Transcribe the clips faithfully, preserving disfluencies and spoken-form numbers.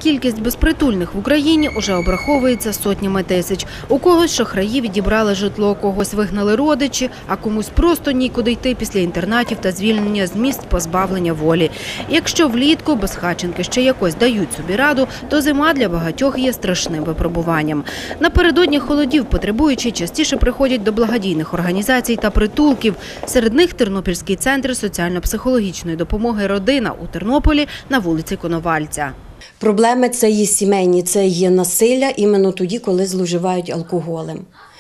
Кількість безпритульних в Україні уже обраховується сотнями тисяч. У когось шахраї відібрали житло, когось вигнали родичі, а комусь просто нікуди йти після інтернатів та звільнення з місць позбавлення волі. Якщо влітку безхатченки ще якось дають собі раду, то зима для багатьох є страшним випробуванням. Напередодні холодів потребуючі частіше приходять до благодійних організацій та притулків. Серед них Тернопільський центр соціально-психологічної допомоги «Родина» у Тернополі на вулиці Коновальця. Проблеми – це є сімейні, це є насилля іменно тоді, коли зловживають алкоголем.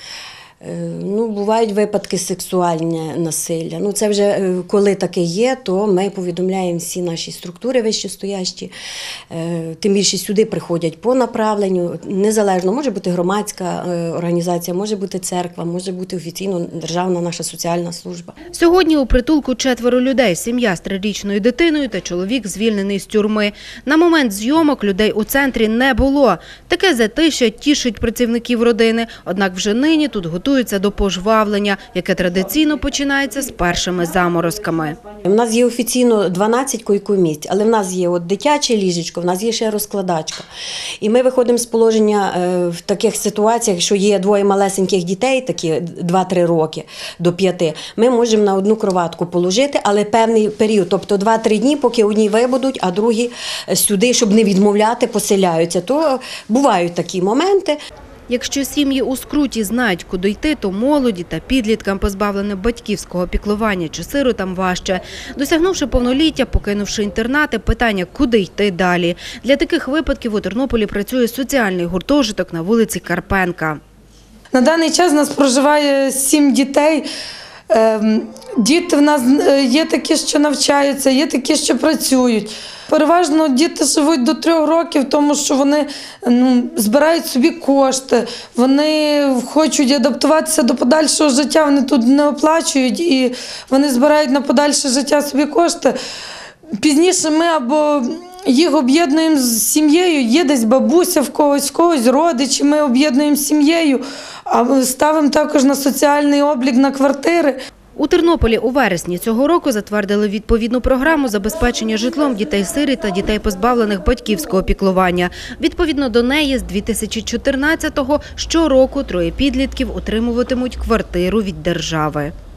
Ну, бувають випадки сексуальне насилля. Ну, це вже коли таке є, то ми повідомляємо всі наші структури вищестоящі. Тим більше сюди приходять по направленню. Незалежно, може бути громадська організація, може бути церква, може бути офіційно державна наша соціальна служба. Сьогодні у притулку четверо людей, сім'я з трирічною дитиною та чоловік звільнений з тюрми. На момент зйомок людей у центрі не було. Таке затишя тішить працівників родини, однак вже нині тут готують до пожвавлення, яке традиційно починається з першими заморозками. У нас є офіційно дванадцять койкомісць, але в нас є от дитяче ліжечко, в нас є ще розкладачка. І ми виходимо з положення в таких ситуаціях, що є двоє малесеньких дітей, такі два-три роки до п'яти, ми можемо на одну кроватку положити, але певний період, тобто два-три дні, поки одні вибудуть, а другі сюди, щоб не відмовляти, поселяються. То бувають такі моменти. Якщо сім'ї у скруті знають, куди йти, то молоді та підліткам, позбавленим батьківського піклування чи сиротам, важче. Досягнувши повноліття, покинувши інтернати, питання, куди йти далі. Для таких випадків у Тернополі працює соціальний гуртожиток на вулиці Карпенка. На даний час у нас проживає сім дітей. Діти в нас є такі, що навчаються, є такі, що працюють. Переважно діти живуть до трьох років, тому що вони ну, збирають собі кошти, вони хочуть адаптуватися до подальшого життя, вони тут не оплачують і вони збирають на подальше життя собі кошти. Пізніше ми або їх об'єднуємо з сім'єю, є десь бабуся в когось, в когось родичі, ми об'єднуємо з сім'єю, а ставимо також на соціальний облік на квартири. У Тернополі у вересні цього року затвердили відповідну програму забезпечення житлом дітей-сиріт та дітей, позбавлених батьківського піклування. Відповідно до неї з дві тисячі чотирнадцятого щороку троє підлітків отримуватимуть квартиру від держави.